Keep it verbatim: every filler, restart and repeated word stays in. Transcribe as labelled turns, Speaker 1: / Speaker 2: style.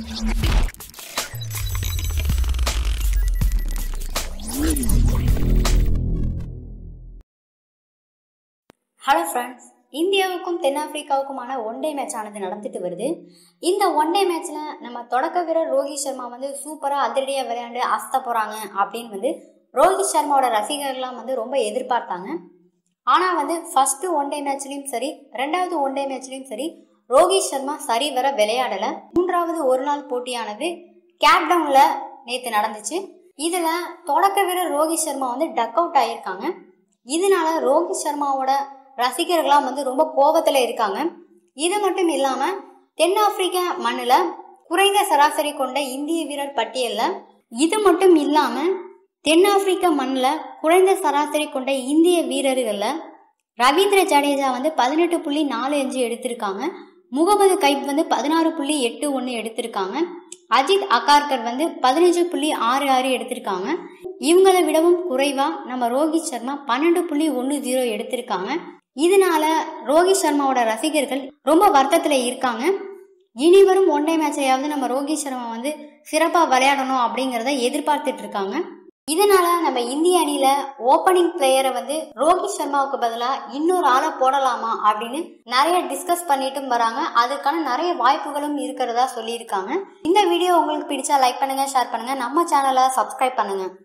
Speaker 1: Hello friends, இந்தியாவுக்கும் தென்னாப்பிரிக்காவுக்குமான one day match ஆனது நடந்துட்டு வருது. இந்த ஒன் டே மேட்ச்சில் நம்ம தொடக்க வீரர் ரோஹித் சர்மா வந்து சூப்பராக அதிரடியாக விளையாண்டு அசத்த போகிறாங்க அப்படின்னு வந்து ரோஹித் சர்மாவோட ரசிகர்கள்லாம் வந்து ரொம்ப எதிர்பார்த்தாங்க. ஆனால் வந்து ஃபஸ்ட்டு ஒன் டே மேட்ச்லேயும் சரி, ரெண்டாவது ஒன் டே மேட்ச்லேயும் சரி ரோஹித் சர்மா சரி வர விளையாடலை. மூன்றாவது ஒரு நாள் போட்டியானது கேப்டவுனில் நேற்று நடந்துச்சு. இதில் தொடக்க வீரர் ரோஹித் சர்மா வந்து டக் அவுட் ஆகியிருக்காங்க. இதனால ரோஹித் சர்மாவோட ரசிகர்களாம் வந்து ரொம்ப கோபத்தில் இருக்காங்க. இது மட்டும் இல்லாமல் தென்னாப்பிரிக்க மண்ணில் குறைந்த சராசரி கொண்ட இந்திய வீரர் பட்டியலில் இது மட்டும் இல்லாமல் தென்னாப்பிரிக்க மண்ணில் குறைந்த சராசரி கொண்ட இந்திய வீரர்களில் ரவீந்திர ஜடேஜா வந்து பதினெட்டு புள்ளி நாலு அஞ்சு எடுத்திருக்காங்க. முகமது கைப் வந்து பதினாறு புள்ளி எட்டு ஒன்று எடுத்திருக்காங்க. அஜித் அகார்கர் வந்து பதினஞ்சு புள்ளி ஆறு ஆறு எடுத்திருக்காங்க. இவங்களை விடவும் குறைவா நம்ம ரோஹித் சர்மா பன்னெண்டு புள்ளி ஒன்று ஜீரோ எடுத்திருக்காங்க. இதனால ரோஹித் சர்மாவோட ரசிகர்கள் ரொம்ப வருத்தத்துல இருக்காங்க. இனி வரும் ஒன் டே மேட்சையாவது நம்ம ரோஹித் சர்மா வந்து சிறப்பாக விளையாடணும் அப்படிங்கிறத எதிர்பார்த்துட்டு இருக்காங்க. இதனால நம்ம இந்திய அணியில ஓப்பனிங் பிளேயரை வந்து ரோஹித் சர்மாவுக்கு பதிலாக இன்னொரு ஆளை போடலாமா அப்படின்னு நிறைய டிஸ்கஸ் பண்ணிட்டும் வராங்க. அதுக்கான நிறைய வாய்ப்புகளும் இருக்கிறதா சொல்லியிருக்காங்க. இந்த வீடியோ உங்களுக்கு பிடிச்சா லைக் பண்ணுங்க, ஷேர் பண்ணுங்க, நம்ம சேனலை சப்ஸ்கிரைப் பண்ணுங்க.